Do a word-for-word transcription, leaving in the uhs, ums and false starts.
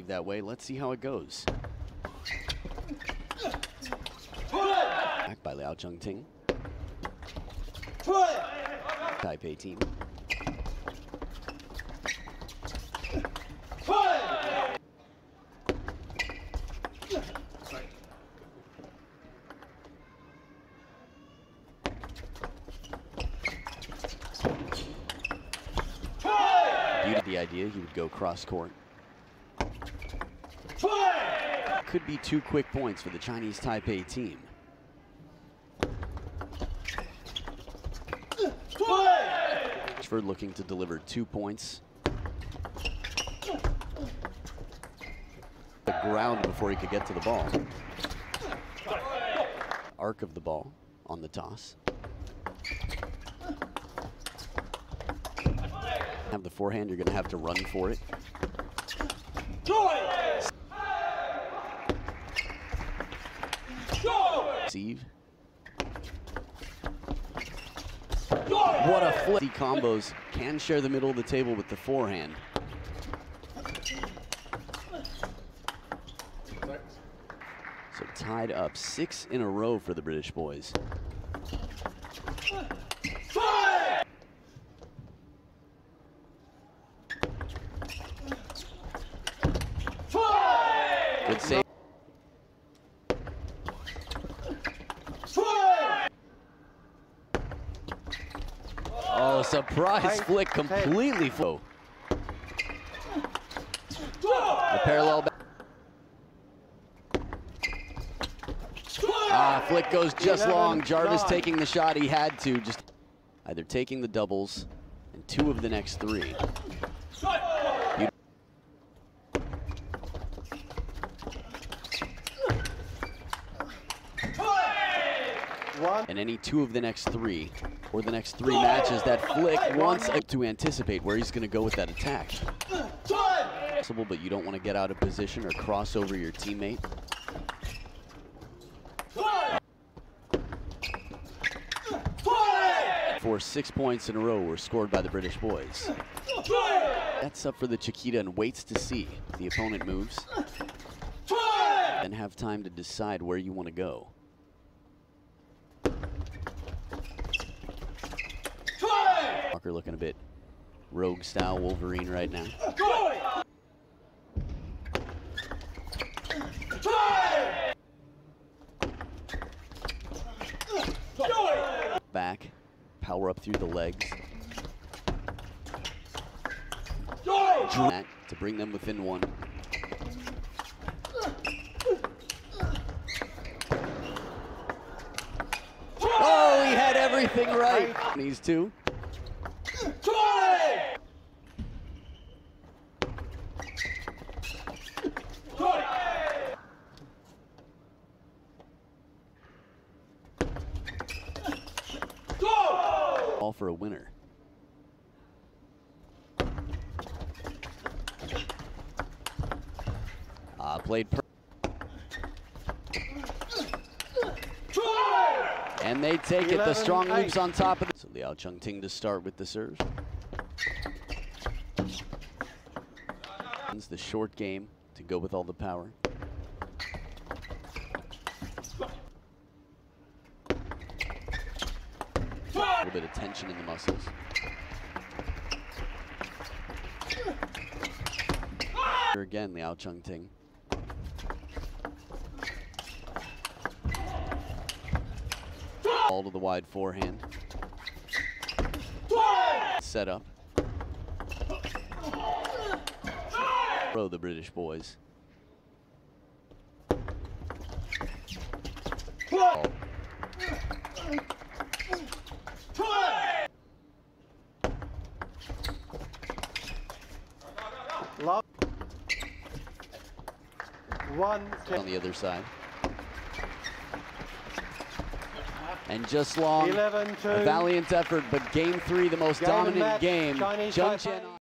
that way. Let's see how it goes. Back by Liao Chengting. Taipei team. The idea he would go cross court. Could be two quick points for the Chinese Taipei team. Ashford looking to deliver two points. The ground before he could get to the ball. Arc of the ball on the toss. Have the forehand, you're going to have to run for it. Receive. What a flip. The combos can share the middle of the table with the forehand. So tied up six in a row for the British boys. Good save. Oh, surprise flick completely full. The parallel back. Ah, flick goes just long. Jarvis taking the shot he had to, just either taking the doubles and two of the next three. And any two of the next three, or the next three matches that flick wants to anticipate where he's going to go with that attack. Possible, but you don't want to get out of position or cross over your teammate. For six points in a row were scored by the British boys. That's up for the Chiquita and waits to see if the opponent moves. Then have time to decide where you want to go. Walker looking a bit rogue style Wolverine right now. Back, power up through the legs. Drew that to bring them within one. Oh, he had everything right. These two. All for a winner. Uh, played per and they take it. The strong loops on top of it. So Liao Chengting to start with the serve. The short game to go with all the power. A little bit of tension in the muscles. Here again, Liao Chengting. Ball to the wide forehand. Set up. Throw the British boys. Oh. Love. One on the other side. And just long, eleven two. A valiant effort, but game three, the most Game dominant match, game. Chinese Zheng Qian